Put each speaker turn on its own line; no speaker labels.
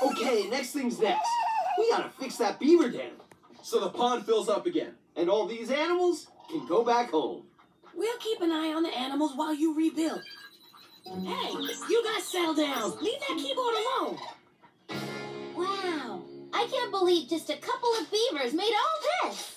Okay, next thing's next. We gotta fix that beaver dam.
So the pond fills up again.
And all these animals can go back home.
We'll keep an eye on the animals while you rebuild. Hey, you guys settle down. Leave that keyboard alone.
Wow, I can't believe just a couple of beavers made all this.